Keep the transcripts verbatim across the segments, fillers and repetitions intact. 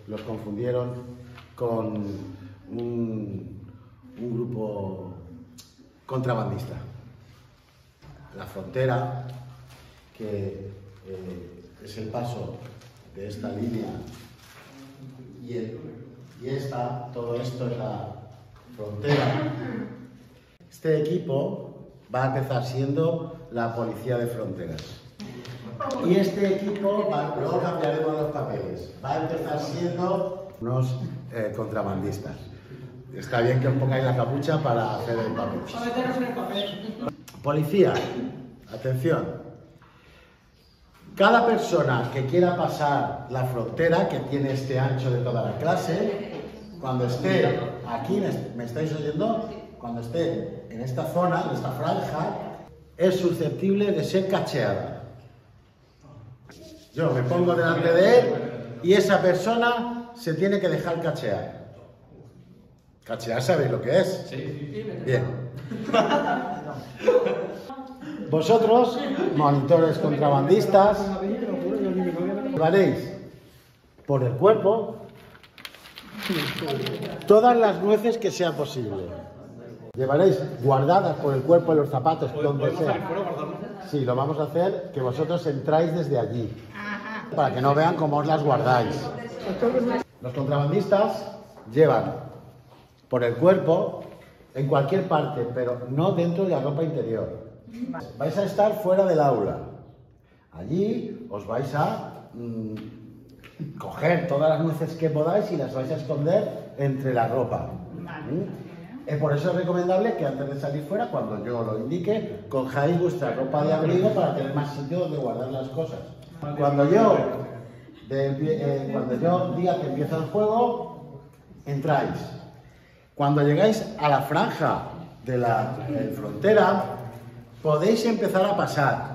los confundieron con un, un grupo contrabandista. La frontera, que eh, es el paso de esta línea, y, el, y esta, todo esto es la frontera. Este equipo va a empezar siendo la policía de fronteras. Y este equipo, va, luego cambiaremos los papeles, va a empezar siendo unos eh, contrabandistas. Está bien que os pongáis la capucha para hacer el papel. Policía, atención. Cada persona que quiera pasar la frontera, que tiene este ancho de toda la clase, cuando esté aquí, ¿me estáis oyendo? Cuando esté en esta zona, en esta franja, es susceptible de ser cacheada. Yo me pongo delante de él y esa persona se tiene que dejar cachear. ¿Cachear sabéis lo que es? Sí. Bien. Vosotros, monitores contrabandistas, llevaréis por el cuerpo todas las nueces que sea posible. Llevaréis guardadas por el cuerpo en los zapatos, donde sea. Sí, lo vamos a hacer que vosotros entráis desde allí, para que no vean cómo os las guardáis. Los contrabandistas llevan por el cuerpo en cualquier parte, pero no dentro de la ropa interior. Vais a estar fuera del aula. Allí os vais a mmm, coger todas las nueces que podáis y las vais a esconder entre la ropa. ¿Mm? Es por eso es recomendable que antes de salir fuera, cuando yo lo indique, cojáis vuestra ropa de abrigo para tener más sitio donde guardar las cosas. Cuando yo, de, eh, cuando yo diga que empieza el juego, entráis. Cuando llegáis a la franja de la eh, frontera, podéis empezar a pasar.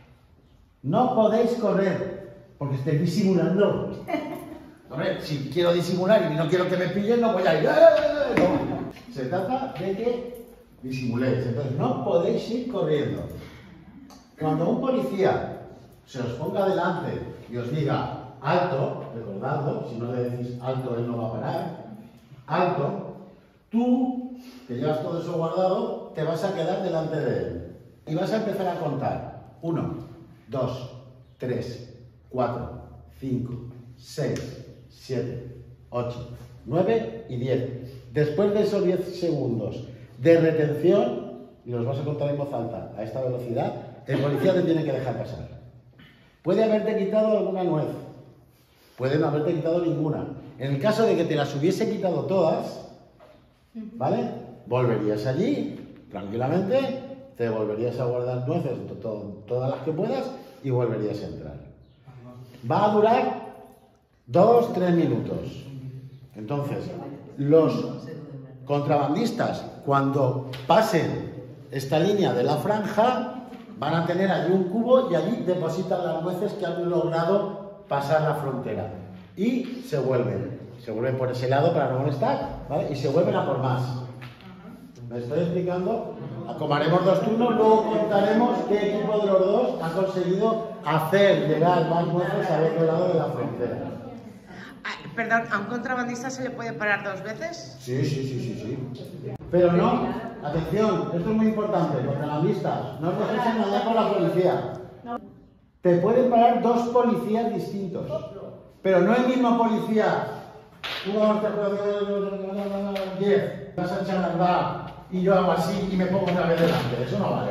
No podéis correr, porque estáis disimulando. Hombre, si quiero disimular y no quiero que me pillen, no voy a ir. No. Se trata de que disimuléis. Entonces, no podéis ir corriendo. Cuando un policía se os ponga delante y os diga alto, recordadlo, si no le decís alto, él no va a parar. Alto, tú, que llevas todo eso guardado, te vas a quedar delante de él. Y vas a empezar a contar. Uno, dos, tres, cuatro, cinco, seis, siete, ocho, nueve y diez. Después de esos diez segundos de retención, y los vas a contar en voz alta, a esta velocidad, el policía te tiene que dejar pasar. Puede haberte quitado alguna nuez, puede no haberte quitado ninguna. En el caso de que te las hubiese quitado todas, ¿vale? Volverías allí, tranquilamente, te volverías a guardar nueces, to to todas las que puedas, y volverías a entrar. Va a durar dos, tres minutos. Entonces, los contrabandistas, cuando pasen esta línea de la franja, van a tener allí un cubo y allí depositan las nueces que han logrado pasar la frontera. Y se vuelven. Se vuelven por ese lado para no molestar, ¿vale? Y se vuelven a por más. ¿Me estoy explicando? Como haremos dos turnos, luego contaremos qué equipo de los dos ha conseguido hacer llegar más nueces al otro lado de la frontera. Perdón, ¿a un contrabandista se le puede parar dos veces? Sí, sí, sí, sí, sí. Pero no, atención, esto es muy importante, contrabandistas, no os dejéis engañar por la policía. Te pueden parar dos policías distintos, pero no el mismo policía. Tú vas a diez, vas a echar la verdad y yo hago así y me pongo otra vez delante, eso no vale.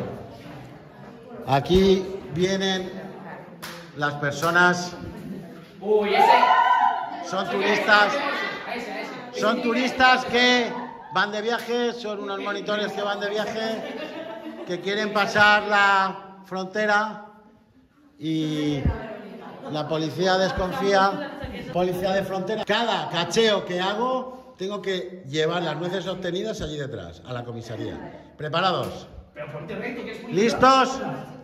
Aquí vienen las personas. Uy, ese. Son turistas, son turistas que van de viaje, son unos monitores que van de viaje, que quieren pasar la frontera y la policía desconfía. Policía de frontera. Cada cacheo que hago, tengo que llevar las nueces obtenidas allí detrás, a la comisaría. ¿Preparados? ¿Listos?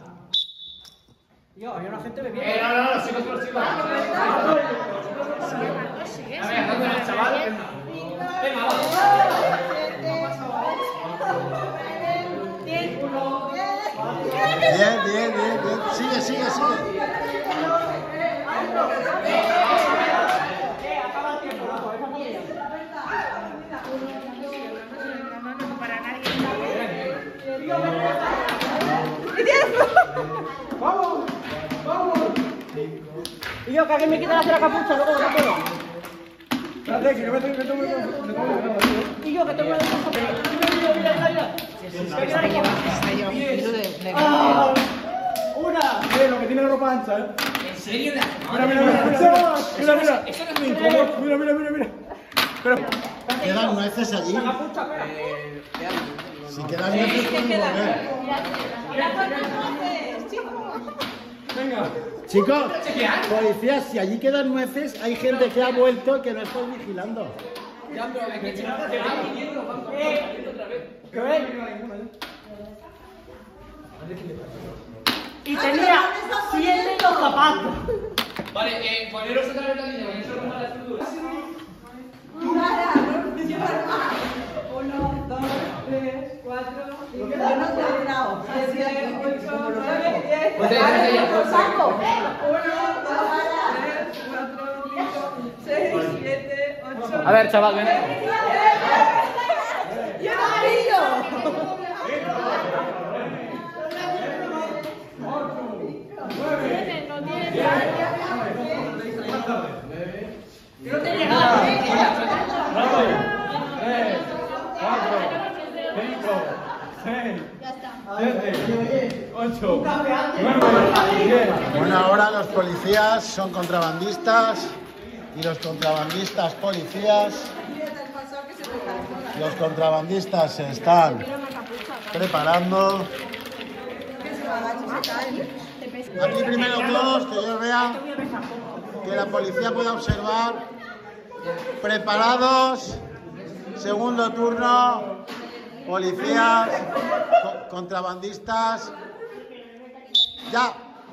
Yo, había una gente bebiendo. Eh, no, no, no, sigo, sigo, sigo. A ver, ¿dónde el chaval? Venga, vamos. Bien, bien, bien, bien. Sigue, sigue, sigue. yo, que alguien me quita la capucha, luego no puedo. Espérate, que yo me tengo que Y yo, que tengo una de esas papeles. Mira, mira, mira, mira. ¡Ah! ¡Una! Mira, lo que tiene la ropa ancha, ¿eh? ¿En serio? Mira, mira, mira. Mira, mira. Eso no es muy incómodo. Mira, mira, mira, mira. Espera. ¿Quedan nueces allí? Si quedan nueces, podemos volver. Venga. Chicos, policías, si allí quedan nueces, hay gente que ha vuelto que no estoy vigilando. Ya, pero hay que checar. Te van pidiendo, van otra vez. ¿Qué ves? Y tenía siete los zapatos. Vale, eh, poneros otra vez la línea, porque eso rompa la estructura. Uno, dos, tres, cuatro, cinco, seis, siete, ocho, nueve, diez. Ponte ahí, ponte ahí. Uno, dos, tres, cuatro, cinco, seis, siete, ocho. A ver, chaval, ven. ¡Yo no pillo! ocho, Bueno, ahora los policías son contrabandistas y los contrabandistas policías. Los contrabandistas se están preparando. Aquí primero todos, que yo vea, que la policía pueda observar. Preparados. Segundo turno. Policías, co- contrabandistas. Ya.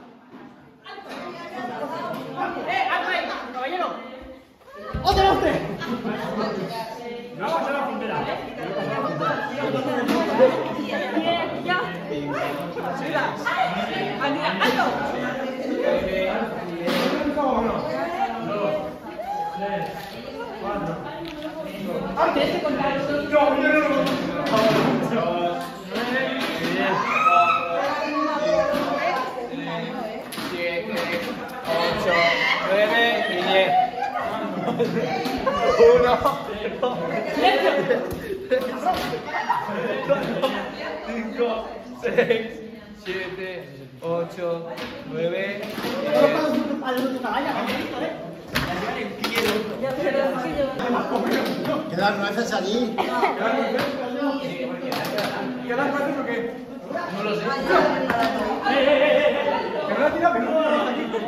¡Eh, caballero! ¡Otra vez! Vamos a la frontera. ¡Ya! ¡Alto! siete, ocho, nueve y diez. Uno, dos, cinco, seis, siete, ocho, nueve. Quedan nueces allí. ¿Quedan nueces o qué? No lo sé. ¿Que no la tira? Que no la tira aquí.